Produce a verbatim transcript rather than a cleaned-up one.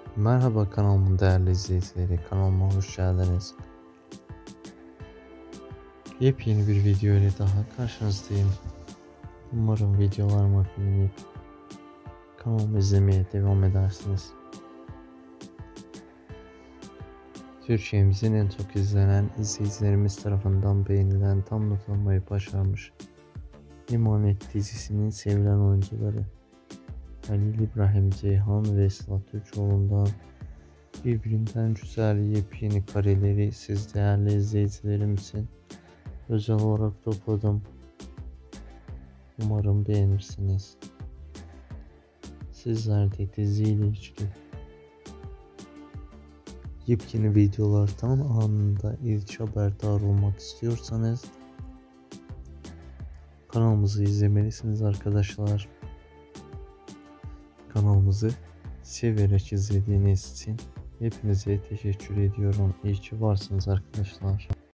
Merhaba kanalımın değerli izleyicileri, kanalıma hoş geldiniz. Yepyeni bir video ile daha karşınızdayım. Umarım videolarımı beğenip kanalımı izlemeye devam edersiniz. Türkiye'mizin en çok izlenen izleyicilerimiz tarafından beğenilen, tam not almayı başarmış Emanet dizisinin sevilen oyuncuları Halil İbrahim Ceyhan ve Esra Türkoğlu'ndan birbirinden güzel yepyeni kareleri siz değerli izleyicilerim için özel olarak topladım. Umarım beğenirsiniz. Sizler de diziyle ilgili yepyeni videolardan anında ilk haberdar olmak istiyorsanız kanalımızı izlemelisiniz arkadaşlar. Kanalımızı severek izlediğiniz için hepinize teşekkür ediyorum. İyi ki varsınız arkadaşlar.